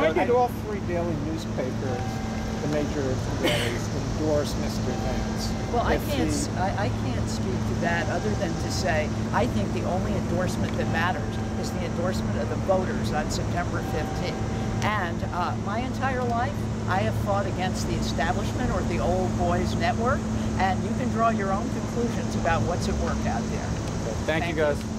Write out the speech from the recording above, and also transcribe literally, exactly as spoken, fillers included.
Why did I, all three daily newspapers, the major dailies, endorse Mister Vance? Well, I If can't, he- I, I can't speak to that other than to say I think the only endorsement that matters is the endorsement of the voters on September fifteenth. And uh, my entire life, I have fought against the establishment or the old boys network, and you can draw your own conclusions about what's at work out there. Thank, Thank you you. guys.